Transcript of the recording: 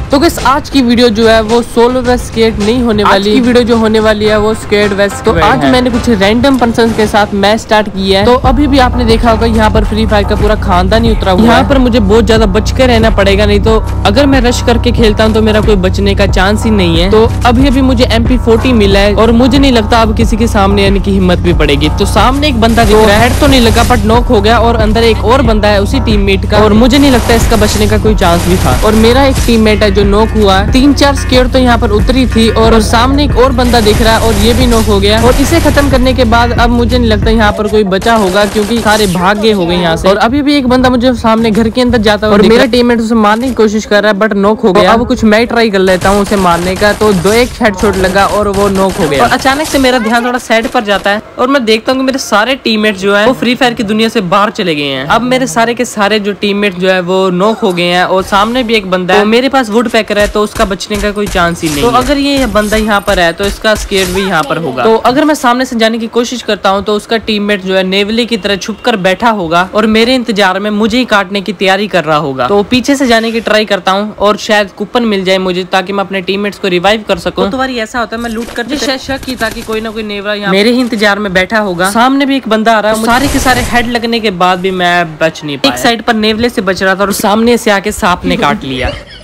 तो गाइस आज की वीडियो जो है वो सोलो वेस्ट स्क्वाड नहीं होने वाली। आज की वीडियो जो होने वाली है वो स्क्वाड वेस्ट। तो आज मैंने कुछ रैंडम पर्सन के साथ मैच स्टार्ट किया है। तो अभी भी आपने देखा होगा यहाँ पर फ्री फायर का पूरा खानदान ही उतरा हुआ है। यहाँ पर मुझे बहुत ज्यादा बच के रहना पड़ेगा, नहीं तो अगर मैं रश करके खेलता हूँ तो मेरा कोई बचने का चांस ही नहीं है। तो अभी अभी मुझे MP40 मिला है और मुझे नहीं लगता अब किसी के सामने आने की हिम्मत भी पड़ेगी। तो सामने एक बंदा जो हेड तो नहीं लगा बट नॉक हो गया और अंदर एक और बंदा है उसी टीममेट का, और मुझे नहीं लगता इसका बचने का कोई चांस भी था। और मेरा एक टीममेट है जो नॉक हुआ है। 3-4 स्क्वाड तो यहाँ पर उतरी थी और सामने एक और बंदा दिख रहा है और ये भी नॉक हो गया। और इसे खत्म करने के बाद अब मुझे नहीं लगता यहाँ पर कोई बचा होगा क्योंकि सारे भाग गए हो गए यहाँ से। और अभी भी एक बंदा मुझे सामने घर के अंदर जाता है और मेरा टीममेट उसे मारने की कोशिश कर रहा है बट नॉक हो गया। अब कुछ मैं ट्राई कर लेता हूँ उसे मारने का। तो 2-1 हेडशॉट लगा और वो नॉक हो गया। और अचानक से मेरा ध्यान थोड़ा साइड पर जाता है और मैं देखता हूँ कि मेरे सारे टीममेट जो है वो फ्री फायर की दुनिया से बाहर चले गए हैं। अब मेरे सारे के सारे जो टीममेट जो है वो नॉक हो गए हैं और सामने भी एक बंदा है, मेरे पास वुड पैकर है तो उसका बचने का कोई चांस ही नहीं। तो अगर ये बंदा यहाँ पर है तो इसका स्क्वाड भी यहाँ पर होगा। तो अगर मैं सामने से जाने की कोशिश करता हूँ तो उसका टीममेट जो है नेवली की तरह छुप कर बैठा होगा और मेरे इंतजार में मुझे ही काटने की तैयारी कर रहा होगा। तो पीछे से जाने की ट्राई करता हूँ और शायद कूपन मिल जाए मुझे ताकि मैं अपने टीममेट्स को रिवाइव कर सकूं। तो बारी ऐसा होता है मैं लूट कर शक की ताकि कोई ना कोई नेवला यहाँ मेरे ही इंतजार में बैठा होगा। सामने भी एक बंदा आ रहा है, सारे के सारे हेड लगने के बाद भी मैं बच नहीं पाया। एक साइड पर नेवले से बच रहा था और सामने से आके सांप ने काट लिया।